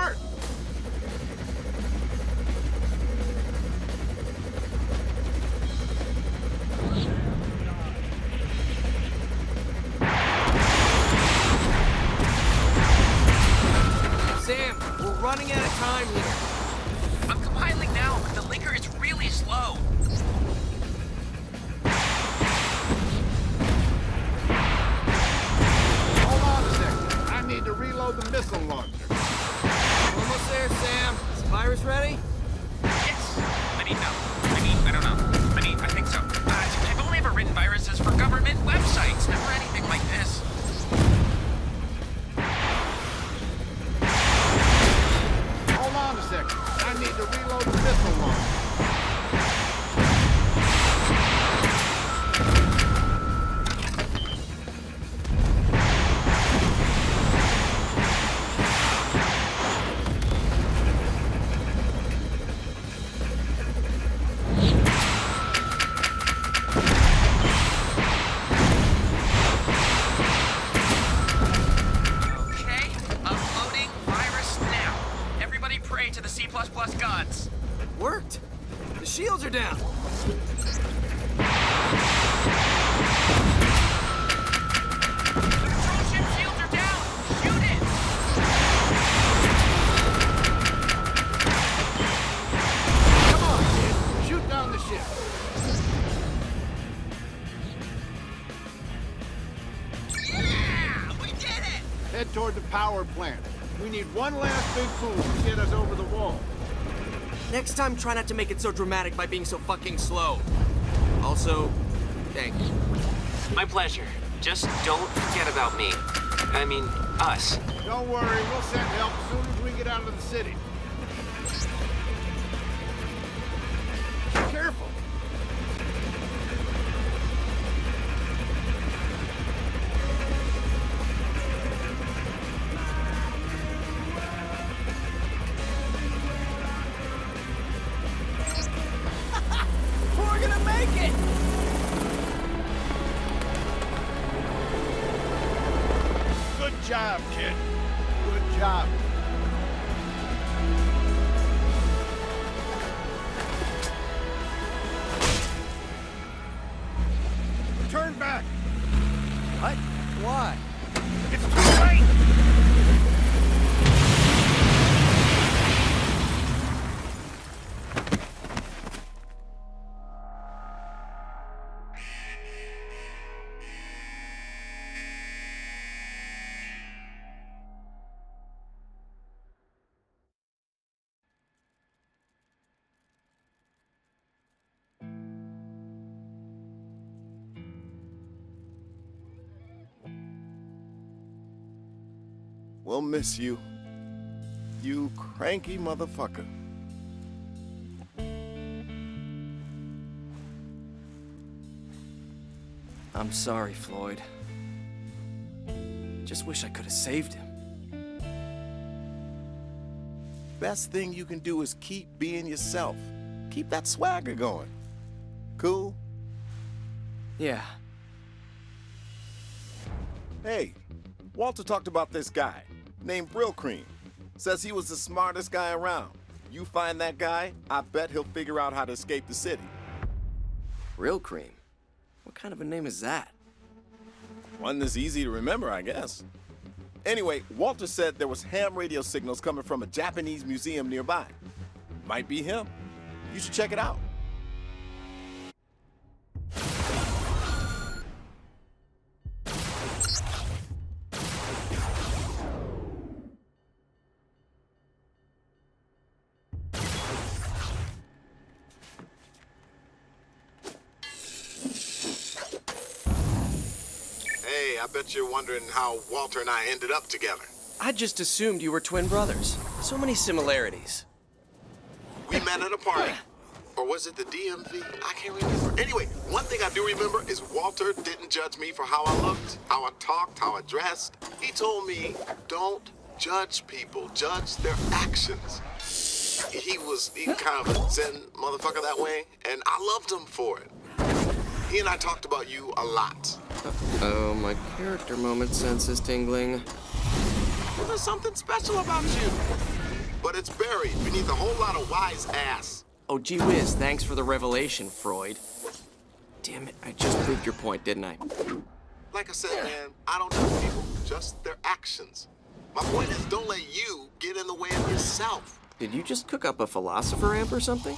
apart! Sam, we're running out of time here. I'm compiling now, but the linker is really slow. Hold on a second. I need to reload the missile launcher. Almost there, Sam. Is the virus ready? Yes. I don't know. I think so. I've only ever written viruses for government websites, never anything like this. Hold on a second. I need to reload the missile launcher. Okay, uploading virus now. Everybody pray to the C++ gods. Worked. The shields are down. The control ship shields are down. Shoot it. Come on, kid. Shoot down the ship. Yeah, we did it. Head toward the power plant. We need one last big move to get us over the wall. Next time, try not to make it so dramatic by being so fucking slow. Also, thank you. My pleasure. Just don't forget about me. I mean, us. Don't worry, we'll send help as soon as we get out of the city. Careful. We're gonna make it! Good job, kid. Good job. Turn back. What? Why? It's too late. We'll miss you. You cranky motherfucker. I'm sorry, Floyd. Just wish I could have saved him. Best thing you can do is keep being yourself. Keep that swagger going. Cool? Yeah. Hey, Walter talked about this guy named Brill Cream. Says he was the smartest guy around. You find that guy, I bet he'll figure out how to escape the city. Real cream? What kind of a name is that? One that's easy to remember, I guess. Anyway, Walter said there was ham radio signals coming from a Japanese museum nearby. Might be him. You should check it out. Hey, I bet you're wondering how Walter and I ended up together. I just assumed you were twin brothers. So many similarities. We met at a party. Or was it the DMV? I can't remember. Anyway, one thing I do remember is Walter didn't judge me for how I looked, how I talked, how I dressed. He told me, don't judge people, judge their actions. He kind of a zen motherfucker that way, and I loved him for it. He and I talked about you a lot. Oh, my character moment sense is tingling. Well, there's something special about you. but it's buried beneath a whole lot of wise ass. Oh, gee whiz, thanks for the revelation, Freud. Damn it, I just proved your point, didn't I? Like I said, man, I don't know people, just their actions. My point is, don't let you get in the way of yourself. Did you just cook up a philosopher amp or something?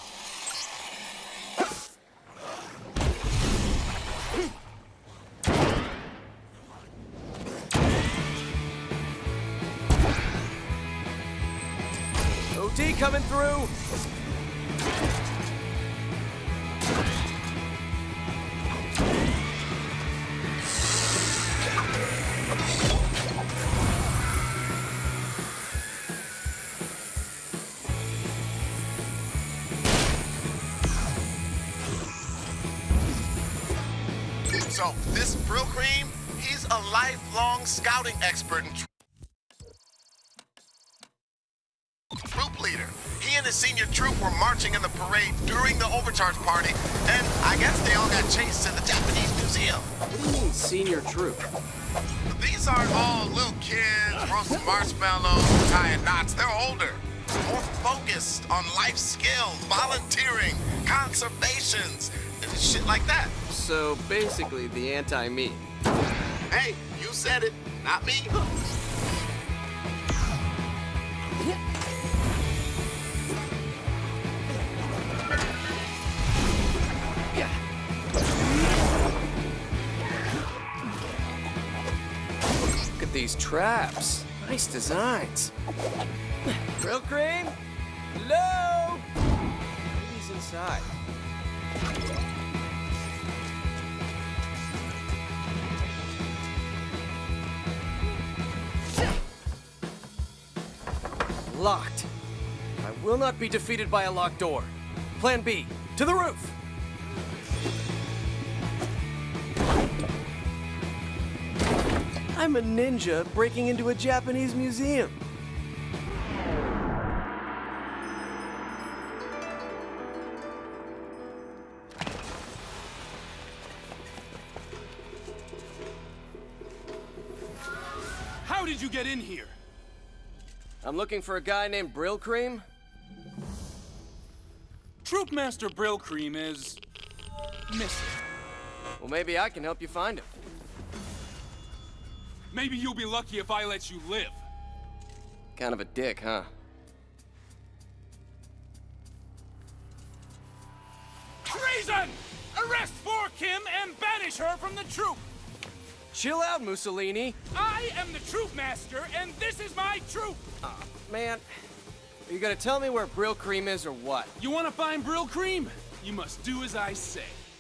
OD coming through! So, this Brill Cream, he's a lifelong scouting expert in troop leader. He and his senior troop were marching in the parade during the Overcharge party, and I guess they all got chased to the Japanese museum. What do you mean, senior troop? These aren't all little kids roasting marshmallows, tying knots. They're older, more focused on life skills, volunteering, conservations, and shit like that. So basically the anti-me. Hey, you said it, not me. Look at these traps. Nice designs. Brill Cream? Hello? He's inside. Locked. I will not be defeated by a locked door. Plan B, to the roof! I'm a ninja breaking into a Japanese museum. How did you get in here? I'm looking for a guy named Brill Cream. Troop Master Brill Cream is missing. Well, maybe I can help you find him. Maybe you'll be lucky if I let you live. Kind of a dick, huh? Treason! Arrest 4 Kim and banish her from the troop! Chill out, Mussolini. I am the Troop Master, and this is my troop! Man, are you gonna tell me where Brill Cream is or what? You want to find Brill Cream? You must do as I say.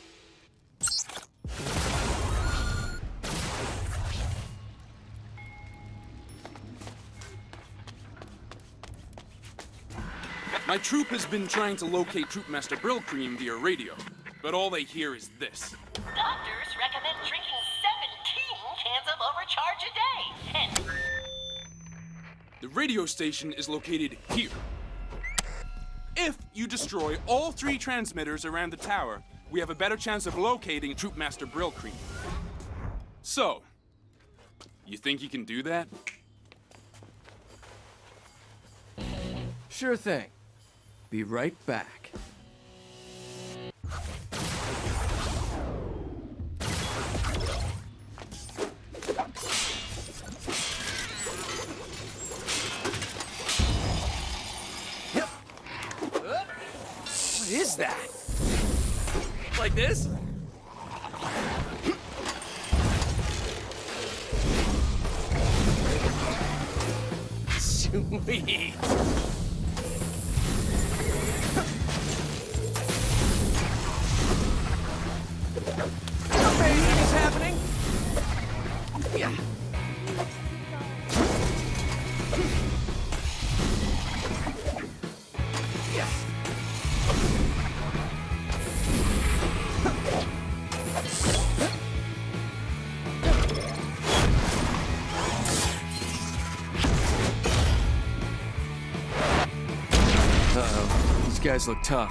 My troop has been trying to locate Troop Master Brill Cream via radio, but all they hear is this. Doctors recommend drinking 17 cans of OverCharge a day, and... The radio station is located here. If you destroy all 3 transmitters around the tower, we have a better chance of locating Troop Master Brill Cream. So, you think you can do that? Sure thing. Be right back. Yep. What is that? Like this? Sweet. Anything is happening? Yeah. Yeah. Uh-oh. These guys look tough.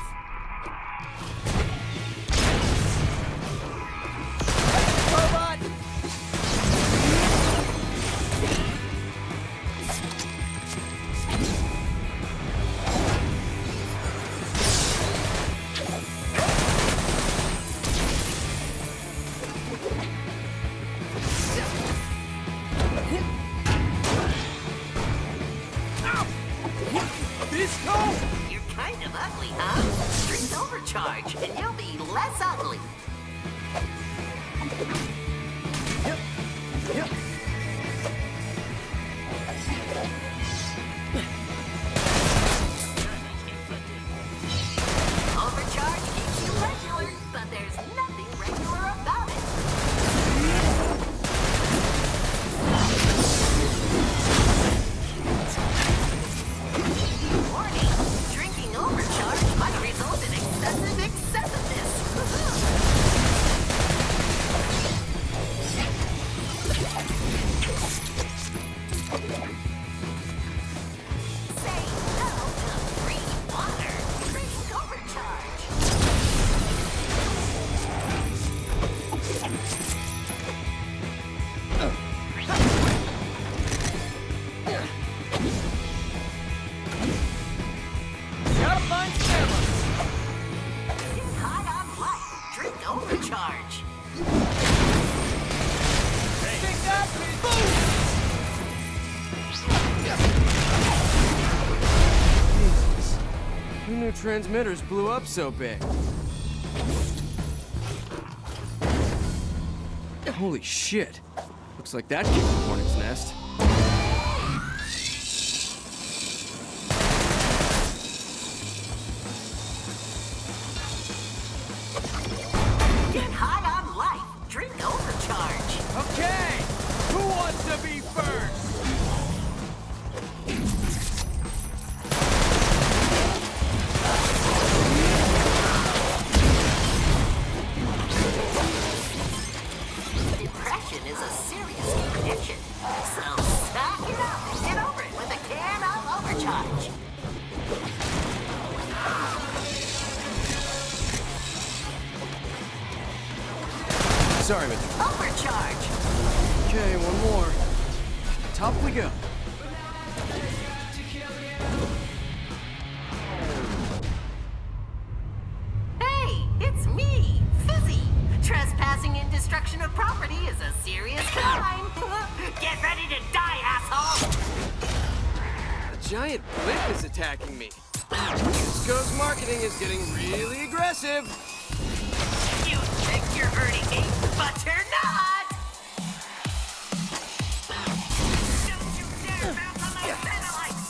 FizzCo? You're kind of ugly, huh? Drink OverCharge, and you'll be less ugly. OverCharge keeps you regular, but there's nothing regular about it. Warning, drinking OverCharge might result in excessiveness. Say no to free water. Drink OverCharge. Gotta find Sarah. Get high on life. Drink OverCharge. Pick that boom! Jesus. Who knew transmitters blew up so big? Holy shit. Looks like that came from Hornet's Nest. Get high on life. Drink OverCharge. Okay! Who wants to be first? Depression is a serious condition. So suck it up and get over it with a can of OverCharge. Sorry, but OverCharge. okay, one more. Top we go. Hey, it's me, Fizzie. Trespassing and destruction of property is a serious crime. Get ready to die, asshole. A giant blimp is attacking me. FizzCo's marketing is getting really aggressive. You think you're hurting me, but you're not. Don't you dare bounce on those satellites.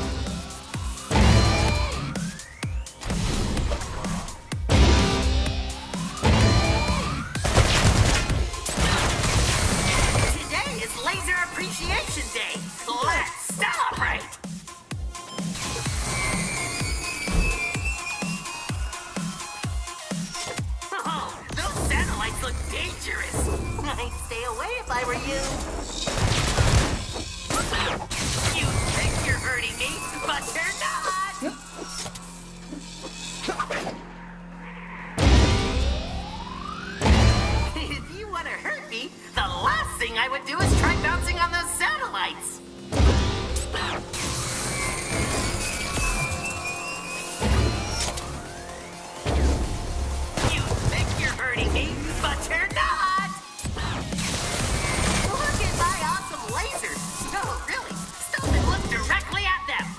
Today is Laser Appreciation Day. Let's celebrate! Oh, those satellites look dangerous. I'd stay away if I were you. You think you're hurting me, but you're not! If you want to hurt me, the last thing I would do is try bouncing on those satellites. You think you're hurting me, but you're not! Look at my awesome lasers! No, really, stop and look directly at them!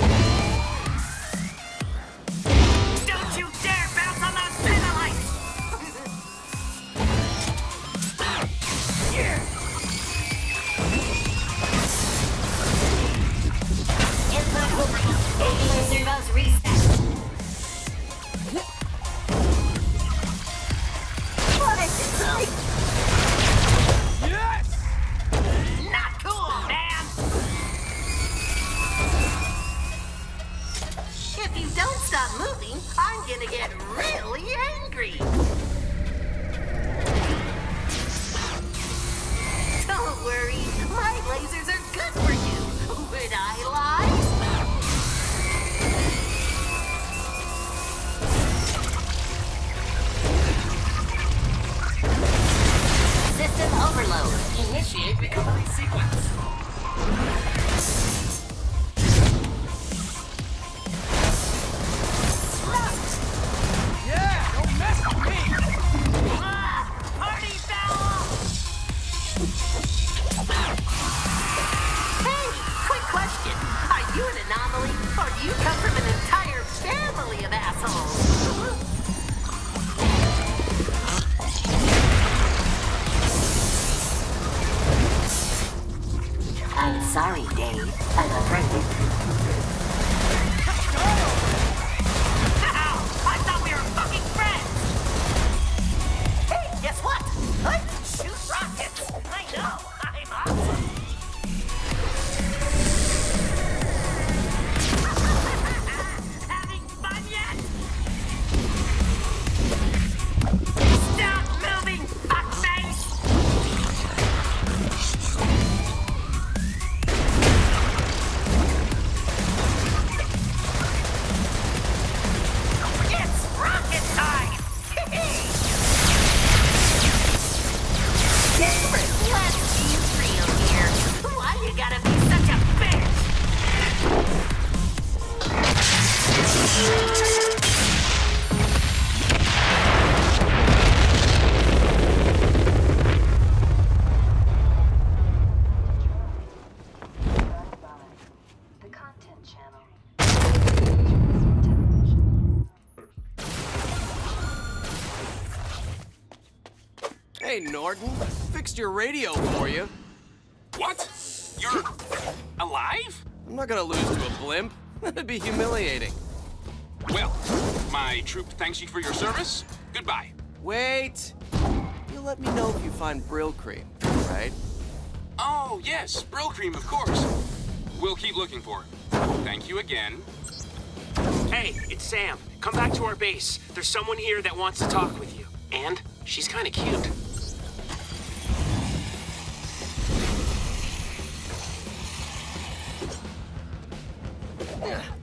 Don't you dare bounce on those satellites! Input overload. ADO servos reset. What is it like? Yes! Not cool, man! If you don't stop moving, I'm gonna get really angry. Don't worry, my lasers are good for you. Would I lie? System overload. Initiate recovery sequence. Yes! Or do you come from an entire family of assholes? I'm sorry, Dave. I'm afraid. Ow! I thought we were fucking friends! Hey, guess what? I can shoot rockets! I know! I'm awesome! Having fun yet? Stop moving, fuckface! It's rocket time! Let's be real here. Why you gotta be such a bitch? The content channel. Hey, Norton. Fixed your radio for you. What? You're alive? I'm not gonna lose to a blimp. That'd be humiliating. Well, my troop thanks you for your service. Goodbye. Wait! You'll let me know if you find Brill Cream, right? Oh, yes, Brill Cream, of course. We'll keep looking for it. Thank you again. Hey, it's Sam. Come back to our base. There's someone here that wants to talk with you. And she's kind of cute. Yeah.